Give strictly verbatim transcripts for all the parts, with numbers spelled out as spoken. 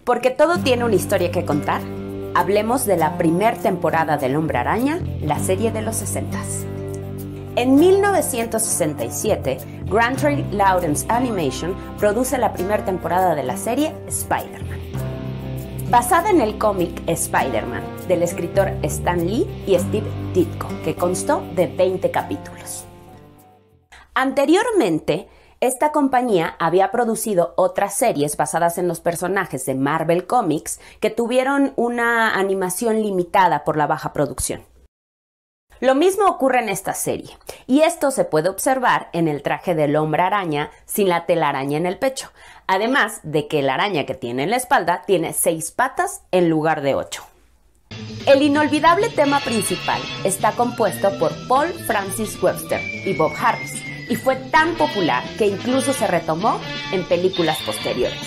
Porque todo tiene una historia que contar, hablemos de la primer temporada del Hombre Araña, la serie de los sesentas. En mil novecientos sesenta y siete, Grant Tree Lawrence Animation produce la primera temporada de la serie Spider-Man. Basada en el cómic Spider-Man del escritor Stan Lee y Steve Ditko, que constó de veinte capítulos. Anteriormente, esta compañía había producido otras series basadas en los personajes de Marvel Comics que tuvieron una animación limitada por la baja producción. Lo mismo ocurre en esta serie, y esto se puede observar en el traje del Hombre Araña sin la telaraña en el pecho, además de que la araña que tiene en la espalda tiene seis patas en lugar de ocho. El inolvidable tema principal está compuesto por Paul Francis Webster y Bob Harris, y fue tan popular que incluso se retomó en películas posteriores.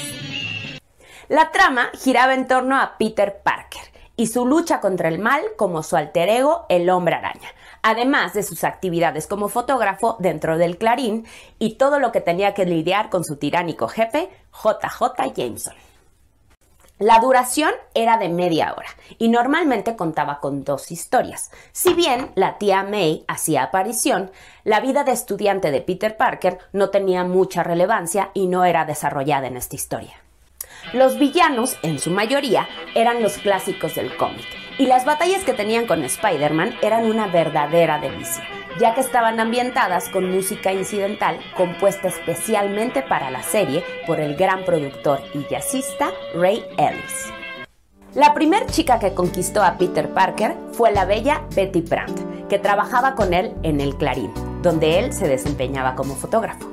La trama giraba en torno a Peter Parker y su lucha contra el mal como su alter ego, el Hombre Araña, además de sus actividades como fotógrafo dentro del Clarín y todo lo que tenía que lidiar con su tiránico jefe, J J Jameson. La duración era de media hora y normalmente contaba con dos historias. Si bien la tía May hacía aparición, la vida de estudiante de Peter Parker no tenía mucha relevancia y no era desarrollada en esta historia. Los villanos, en su mayoría, eran los clásicos del cómic, y las batallas que tenían con Spider-Man eran una verdadera delicia, ya que estaban ambientadas con música incidental compuesta especialmente para la serie por el gran productor y jazzista Ray Ellis. La primer chica que conquistó a Peter Parker fue la bella Betty Brant, que trabajaba con él en el Clarín, donde él se desempeñaba como fotógrafo.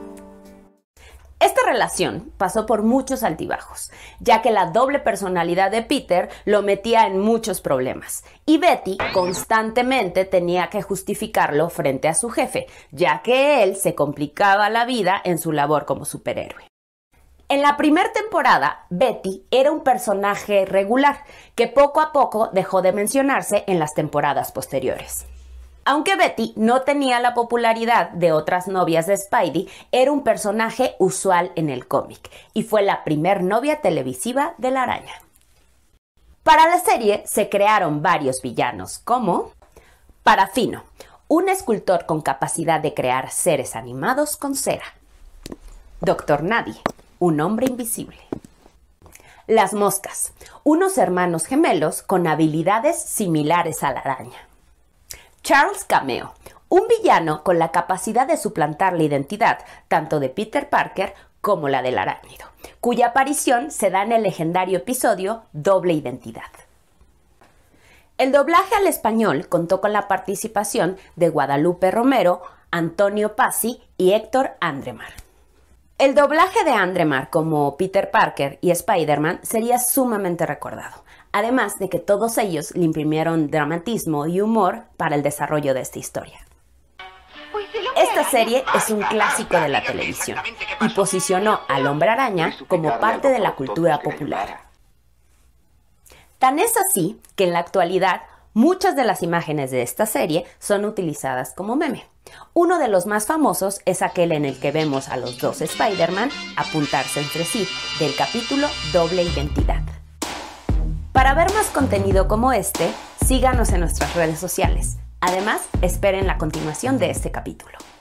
Esta relación pasó por muchos altibajos, ya que la doble personalidad de Peter lo metía en muchos problemas, y Betty constantemente tenía que justificarlo frente a su jefe, ya que él se complicaba la vida en su labor como superhéroe. En la primera temporada, Betty era un personaje regular, que poco a poco dejó de mencionarse en las temporadas posteriores. Aunque Betty no tenía la popularidad de otras novias de Spidey, era un personaje usual en el cómic y fue la primer novia televisiva de la araña. Para la serie se crearon varios villanos como Parafino, un escultor con capacidad de crear seres animados con cera. Doctor Nadie, un hombre invisible. Las Moscas, unos hermanos gemelos con habilidades similares a la araña. Charles Cameo, un villano con la capacidad de suplantar la identidad tanto de Peter Parker como la del arácnido, cuya aparición se da en el legendario episodio Doble Identidad. El doblaje al español contó con la participación de Guadalupe Romero, Antonio Pazzi y Héctor Andremar. El doblaje de Andremar como Peter Parker y Spider-Man sería sumamente recordado, además de que todos ellos le imprimieron dramatismo y humor para el desarrollo de esta historia. Esta serie es un clásico de la televisión y posicionó al Hombre Araña como parte de la cultura popular. Tan es así que en la actualidad muchas de las imágenes de esta serie son utilizadas como meme. Uno de los más famosos es aquel en el que vemos a los dos Spider-Man apuntarse entre sí del capítulo Doble Identidad. Para ver más contenido como este, síganos en nuestras redes sociales. Además, esperen la continuación de este capítulo.